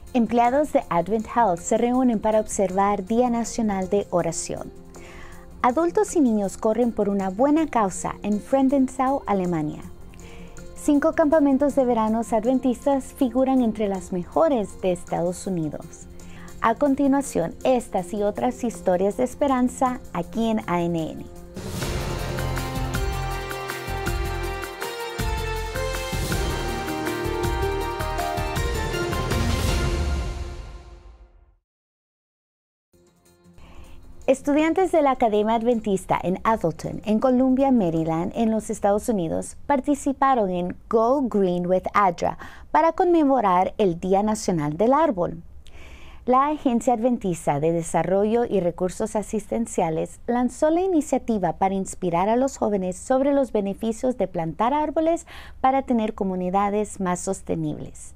Empleados de Advent Health se reúnen para observar Día Nacional de Oración. Adultos y niños corren por una buena causa en Friedenau, Alemania. 5 campamentos de veranos adventistas figuran entre las mejores de Estados Unidos. A continuación, estas y otras historias de esperanza aquí en ANN. Estudiantes de la Academia Adventista en Atherton, en Columbia, Maryland, en los Estados Unidos, participaron en Go Green with ADRA para conmemorar el Día Nacional del Árbol. La Agencia Adventista de Desarrollo y Recursos Asistenciales lanzó la iniciativa para inspirar a los jóvenes sobre los beneficios de plantar árboles para tener comunidades más sostenibles.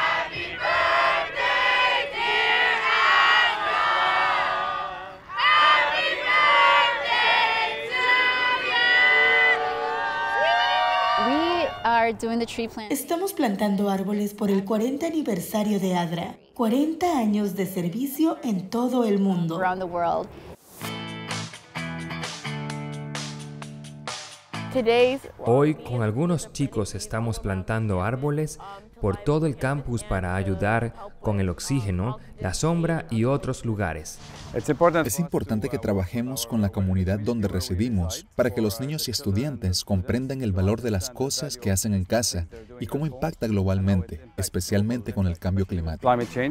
Estamos plantando árboles por el 40 aniversario de ADRA, 40 años de servicio en todo el mundo. Hoy, con algunos chicos, estamos plantando árboles por todo el campus para ayudar con el oxígeno, la sombra y otros lugares. Es importante que trabajemos con la comunidad donde residimos para que los niños y estudiantes comprendan el valor de las cosas que hacen en casa y cómo impacta globalmente, especialmente con el cambio climático.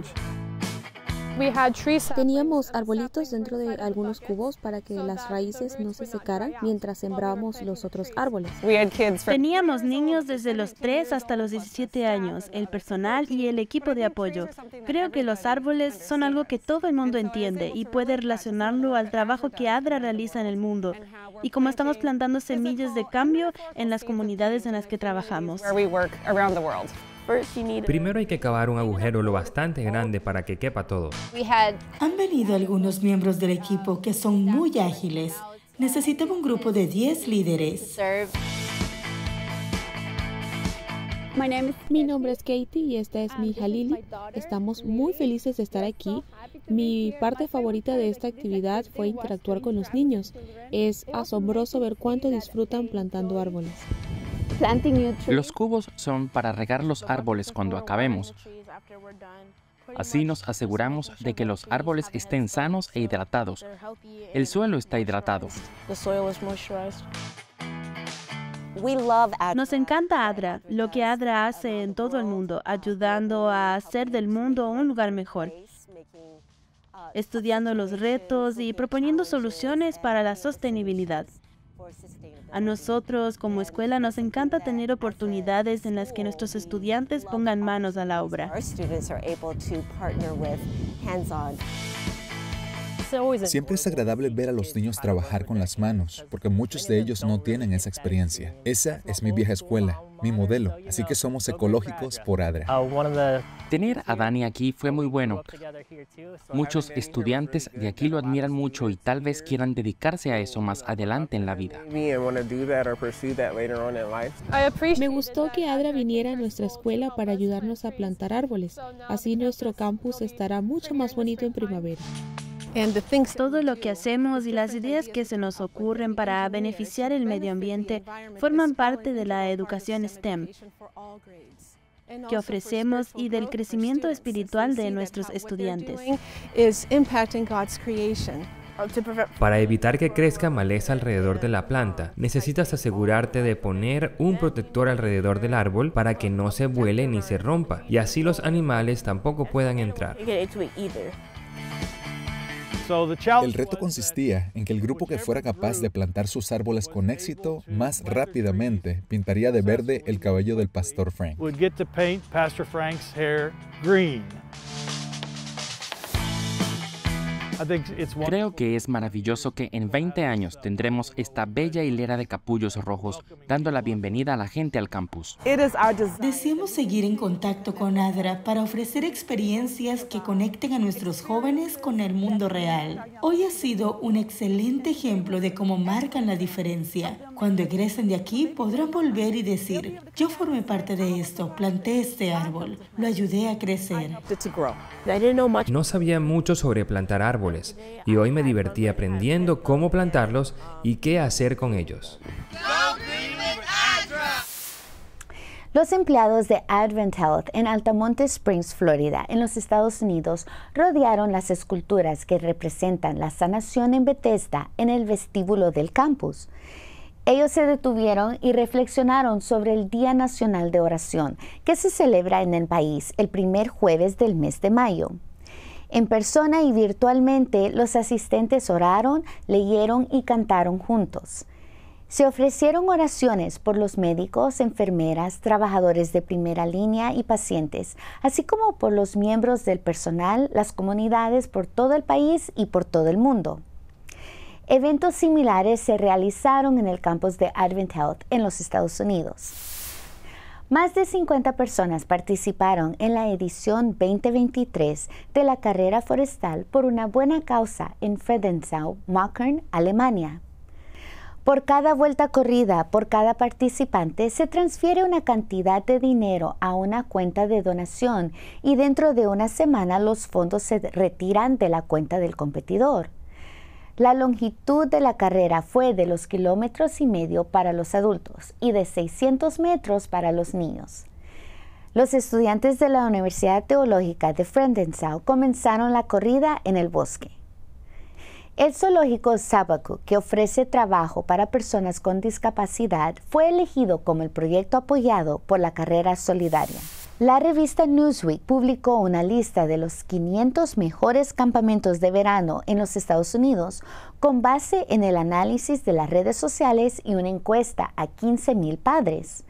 Teníamos arbolitos dentro de algunos cubos para que las raíces no se secaran mientras sembrábamos los otros árboles. Teníamos niños desde los 3 hasta los 17 años, el personal y el equipo de apoyo. Creo que los árboles son algo que todo el mundo entiende y puede relacionarlo al trabajo que ADRA realiza en el mundo y cómo estamos plantando semillas de cambio en las comunidades en las que trabajamos. Primero hay que cavar un agujero lo bastante grande para que quepa todo. Han venido algunos miembros del equipo que son muy ágiles. Necesitamos un grupo de 10 líderes. Mi nombre es Katie y esta es mi hija Lily. Estamos muy felices de estar aquí. Mi parte favorita de esta actividad fue interactuar con los niños. Es asombroso ver cuánto disfrutan plantando árboles. Los cubos son para regar los árboles cuando acabemos. Así nos aseguramos de que los árboles estén sanos e hidratados. El suelo está hidratado. Nos encanta ADRA, lo que ADRA hace en todo el mundo, ayudando a hacer del mundo un lugar mejor, estudiando los retos y proponiendo soluciones para la sostenibilidad. A nosotros, como escuela, nos encanta tener oportunidades en las que nuestros estudiantes pongan manos a la obra. Siempre es agradable ver a los niños trabajar con las manos, porque muchos de ellos no tienen esa experiencia. Esa es mi vieja escuela, mi modelo, así que somos ecológicos por ADRA. Tener a Dani aquí fue muy bueno. Muchos estudiantes de aquí lo admiran mucho y tal vez quieran dedicarse a eso más adelante en la vida. Me gustó que ADRA viniera a nuestra escuela para ayudarnos a plantar árboles. Así nuestro campus estará mucho más bonito en primavera. Todo lo que hacemos y las ideas que se nos ocurren para beneficiar el medio ambiente forman parte de la educación STEM que ofrecemos y del crecimiento espiritual de nuestros estudiantes. Para evitar que crezca maleza alrededor de la planta, necesitas asegurarte de poner un protector alrededor del árbol para que no se vuele ni se rompa, y así los animales tampoco puedan entrar. El reto consistía en que el grupo que fuera capaz de plantar sus árboles con éxito más rápidamente pintaría de verde el cabello del pastor Frank. Creo que es maravilloso que en 20 años tendremos esta bella hilera de capullos rojos dando la bienvenida a la gente al campus. Deseamos seguir en contacto con ADRA para ofrecer experiencias que conecten a nuestros jóvenes con el mundo real. Hoy ha sido un excelente ejemplo de cómo marcan la diferencia. Cuando egresen de aquí, podrán volver y decir, yo formé parte de esto, planté este árbol, lo ayudé a crecer. No sabía mucho sobre plantar árboles y hoy me divertí aprendiendo cómo plantarlos y qué hacer con ellos. Los empleados de Advent Health en Altamonte Springs, Florida, en los Estados Unidos, rodearon las esculturas que representan la sanación en Bethesda en el vestíbulo del campus. Ellos se detuvieron y reflexionaron sobre el Día Nacional de Oración, que se celebra en el país el primer jueves del mes de mayo. En persona y virtualmente, los asistentes oraron, leyeron y cantaron juntos. Se ofrecieron oraciones por los médicos, enfermeras, trabajadores de primera línea y pacientes, así como por los miembros del personal, las comunidades por todo el país y por todo el mundo. Eventos similares se realizaron en el campus de Advent Health en los Estados Unidos. Más de 50 personas participaron en la edición 2023 de la carrera forestal por una buena causa en Friedensau, Möckern, Alemania. Por cada vuelta corrida por cada participante se transfiere una cantidad de dinero a una cuenta de donación y dentro de una semana los fondos se retiran de la cuenta del competidor. La longitud de la carrera fue de 2,5 kilómetros para los adultos y de 600 metros para los niños. Los estudiantes de la Universidad Teológica de Friedensau comenzaron la corrida en el bosque. El zoológico Sabaku, que ofrece trabajo para personas con discapacidad, fue elegido como el proyecto apoyado por la carrera solidaria. La revista Newsweek publicó una lista de los 500 mejores campamentos de verano en los Estados Unidos con base en el análisis de las redes sociales y una encuesta a 15,000 padres.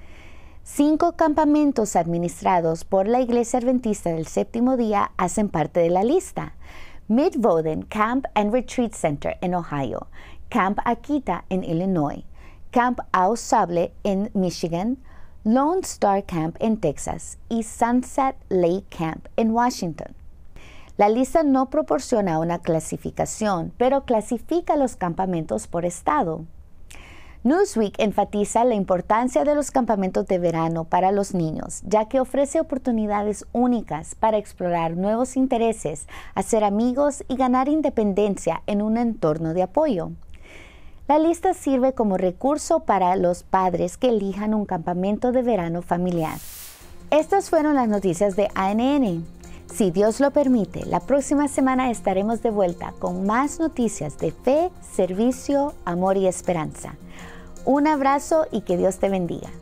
5 campamentos administrados por la Iglesia Adventista del Séptimo Día hacen parte de la lista. Midwoden Camp and Retreat Center en Ohio, Camp Akita en Illinois, Camp Au Sable en Michigan, Lone Star Camp en Texas y Sunset Lake Camp en Washington. La lista no proporciona una clasificación, pero clasifica los campamentos por estado. Newsweek enfatiza la importancia de los campamentos de verano para los niños, ya que ofrece oportunidades únicas para explorar nuevos intereses, hacer amigos y ganar independencia en un entorno de apoyo. La lista sirve como recurso para los padres que elijan un campamento de verano familiar. Estas fueron las noticias de ANN. Si Dios lo permite, la próxima semana estaremos de vuelta con más noticias de fe, servicio, amor y esperanza. Un abrazo y que Dios te bendiga.